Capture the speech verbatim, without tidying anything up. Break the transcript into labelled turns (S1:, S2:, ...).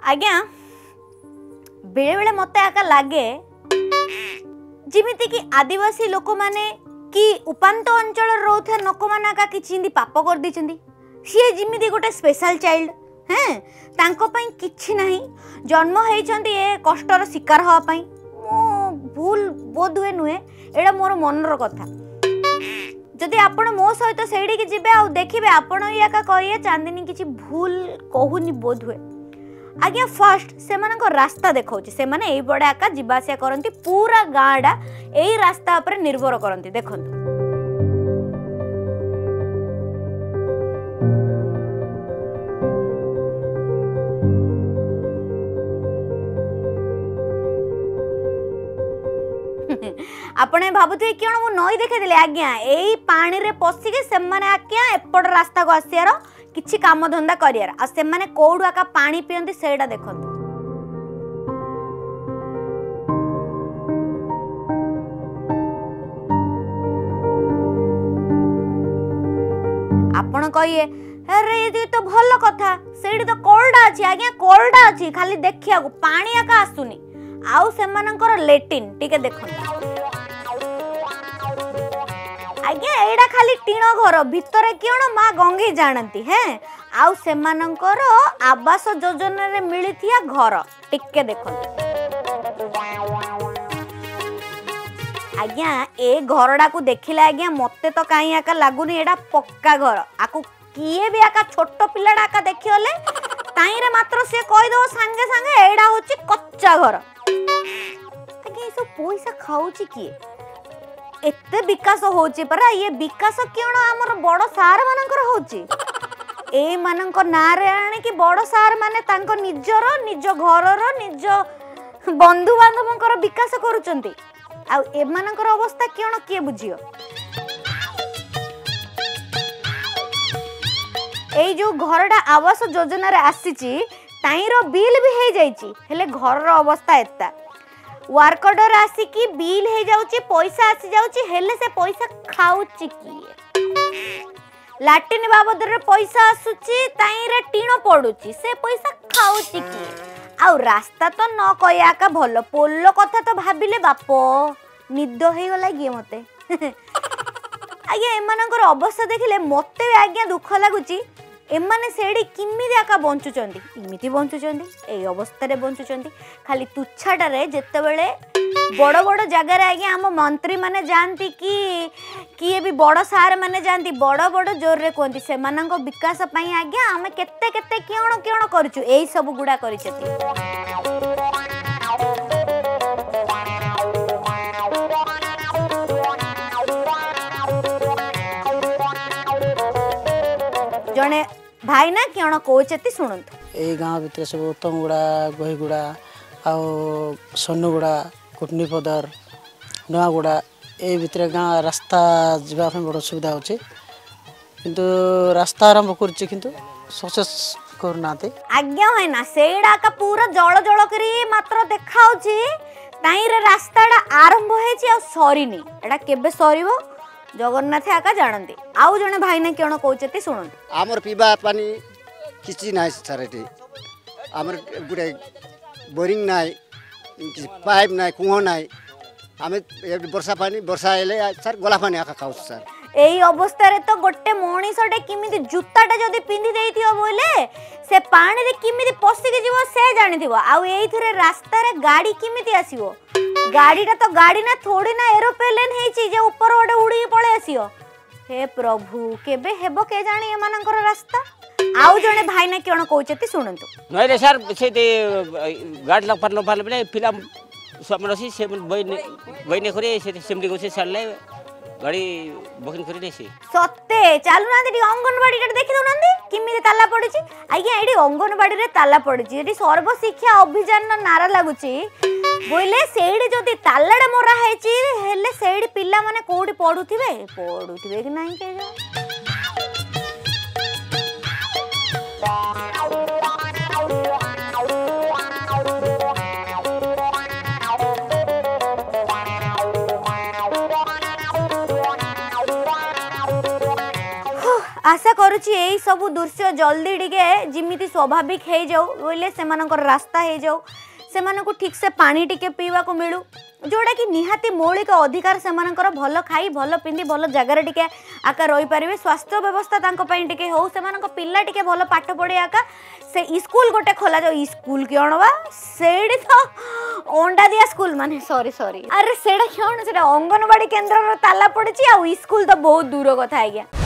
S1: आज्ञा बेले बेले मत आका लगे जिमिति कि आदिवासी लोक माने कि उपांत अंचल रोथे लोक माने आका किछि पाप कर दी सी जिमिति गोटे स्पेशल चाइल्ड हैं तांको पई किछि नाही जन्म होइछंती ए कष्टर शिकार हवा पई मो भूल बोध हुए नुहे एडा मोर मनर कथा जदि आपण मो सहित सेडी के जिबे आ देखिबे आपण याका कहिए चांदनी किछि भूल कहूनी बोध हुए आज्ञा फर्स्ट से मानको रास्ता देखौची से माने एई बडे आका जिबासिया करंती पूरा गाडा एई रास्ता पर निर्भर करंती देखंतु आपने भाबुथे किण मु नई देखे देले आज्ञा एई पानी रे पसी के से माने आज्ञा एपड रास्ता को आसियार किछि काम धंदा करियार आ से माने कोडु आका पानी पियंती सेडा देखंतु आपण कहिए अरे ये तो भल कथा सेडी तो कोल्डा अछि आज्ञा कोल्डा अछि खाली देखिया को पानी आका आसुनी आउ से मानकर लेटिन टिके देखंतु आज्ञा एडा खाली टीण घर भितरे किण माँ गंगे जानती हैं आउ से मानकर आवास योजना रे मिलिथिया घर टिके देखंतु आज्ञा ए घरडा को देखिले आज्ञा मते तो काई आका लागुनी एडा पक्का घर आकु किए भी आका छोट पिलाडा आका देखियोले ताई रे मात्र से कहि दो संगे संगे एडा होची कच्चा घर आज्ञा ए सब पैसा खाउची किए एते विकास होची परा ये विकास क्यों हमर बड़ सार मानकर होची ए मानक नारे आने कि बड़ सार माने तांको निजर निज घरर निज बंधु बांधवकर विकास करूचंती आ ए मानकर अवस्था क्यों किए बुझियो ए जो घरडा आवास योजना रे आसीची ताईरो बिल भी हे जाईची हेले घरर अवस्था एता वर्क ऑर्डर आसी की बिल हे जाउची पैसा आसी जाउची हेले से पैसा खाउची किए लाटिन बाबद रे पैसा आसुची ताई रे टीण पडुची से पैसा खाउची किए आ रास्ता तो न कया का भलो पोलो कथा तो भाबिले बापो निद हे गला गे मते आज्ञा एमानकर अवस्था देखिले मते आज्ञा दुख लागुची एमाने सेडी किमिति आका बंचुचंदी इमिति बंचुचंदी ए अवस्था रे बंचुचंदी खाली तुच्छाटा रे जेते बेले बड़ बड़ जगह रे आज्ञा हम मंत्री माने जानती कि किए भी बड़ सार माने जानती बड़ बड़ जोर रे कोंती से मानक विकास पई आज्ञा हम केते केते कियण कियण करचु एई सब गुडा करिसेती जने भाई ना कियण कहते शुणु
S2: ए गाँव भितर सब उत्तमगुड़ा गहीगुड़ा आउ सोनुगुड़ा कुटनीपदर नुआगुड़ा ए भितर गाँ रास्ता जावाई बड़ सुविधा होची किंतु रास्ता आरंभ करछि किंतु सक्सेस करना
S1: आज्ञा है ना सेडा का पूरा जल जल करी मात्र देखाउछि ताई रे रास्ताडा आरंभ हेछि आ सरीनी एडा केबे सरीबो जगन्नाथ आका जानते आउ जने भाई ने केण कहते शुणु
S3: आमर पीवा पानी किसी ना सर ये आमर गोटे बोरिंग ना पाइप ना कुह ना आम वर्षा पानी वर्षा हेले सर गला पानी आका खाऊ सर
S1: एई अवस्था रे तो गोटे मनीषटे किमिति जूताटा जदी पिंधि देइथियो बोले से पानी रे किमिति पसी के जीवो से जानिथिबो आउ एइथरे रास्ता रे गाड़ी किमिति आसीबो गाड़ीटा तो गाड़ी ना थोड़ी ना एरोप्लेन हेची जे ऊपर ओडे उड़ी पळे आसीयो हे प्रभु केबे हेबो के जानी एमानकर रास्ता आउ जने भाई ना केण कहउचती सुनंतु
S4: नै रे सर से गाड़ी लग पर लग पर फिल्म समरसी से बइने बइने करे से सेमडी गोसे सरले गाड़ी बुकिंग करी देसी
S1: सत्ते चालू नांदी डी अंगनवाड़ी रे देखि दोनंदी किमिति ताला पड़ुची आज्ञा एडी अंगनवाड़ी रे ताला पड़ुची एडी सर्व शिक्षा अभियान नारा लागुची बोले सेडी जदी तालाडे मोरा हेची हेले सेडी पिल्ला माने कोडी पढुथिबे पढुथिबे कि नाही के जा आशा करुच्ची यही सब दृश्य जल्दी टिके जिमिति स्वाभाविक हो जाऊ बोले से रास्ता हो जाऊ से ठीक से पानी टिके पीवा को मिलू जोड़ा कि निहाती मौलिक अधिकार से भल खाई भल पिंधि भल जगार टिके आका रही पारे स्वास्थ्य व्यवस्था टिके हो से पिला टिके भल पाठ पढ़े आका से स्कूल गोटे खोला जाओ स्कूल कौन बा से तो अंडा दिया स्कूल माने सॉरी सॉरी अरे सेटा कौन से अंगनवाड़ी केन्द्र ताला पड़ी आ स्कूल तो बहुत दूर कथा है।